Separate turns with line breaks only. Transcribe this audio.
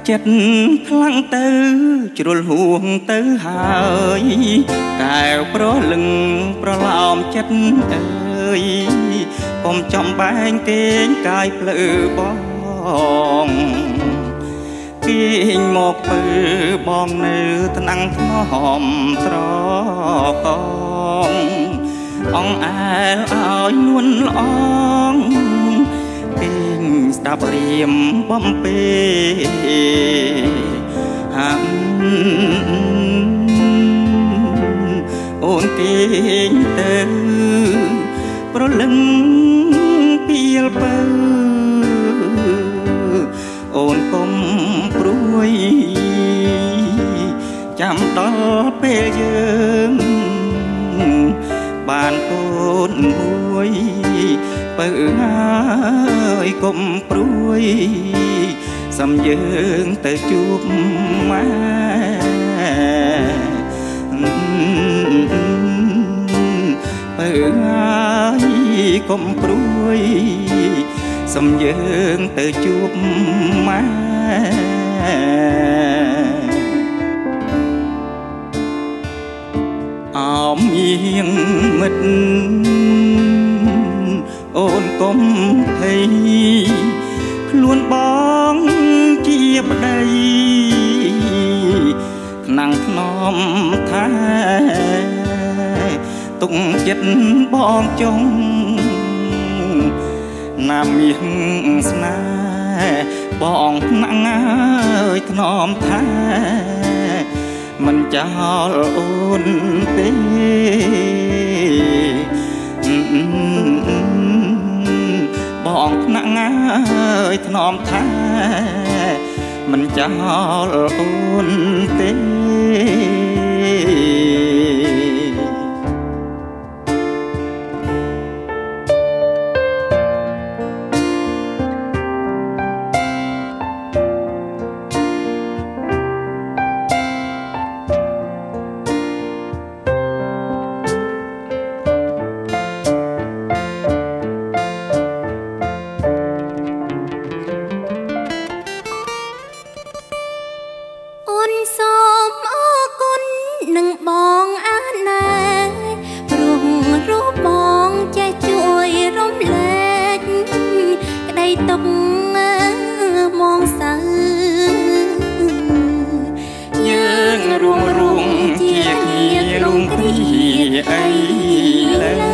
ចិត្តខ្លាំងទៅជ្រុលហួងទៅហើយកែវប្រលឹងប្រឡោមចិត្តអើយកុំចំបែងគេងកាយភ្លឺបងគេងមកពើបងនៅថ្នាំងថ្នមត្រកងអងអែលឲ្យនួនល្អងគេងស្ដាប់រៀមបំពេហាំអូនគេងទៅប្រលឹងពីលពើអូនកុំព្រួយចាំដល់ពេលយើងបានកូនមួយបើអើយកុំព្រួយសំយើងទៅជួបម៉ែបើអើយកុំព្រួយសំយើងទៅជួបម៉ែអមៀងមិត្តអូនកុំភ័យខ្លួនបងជាប្តីថ្នាំងថ្នមថាទុកចិត្តបងចុងណាមាសស្នេហ៍បងថ្នាំងអើយថ្នមថាមិនចោលអូនទេបងថ្នាក់អើយថ្នមថាមិនចោលអូនទេ
អី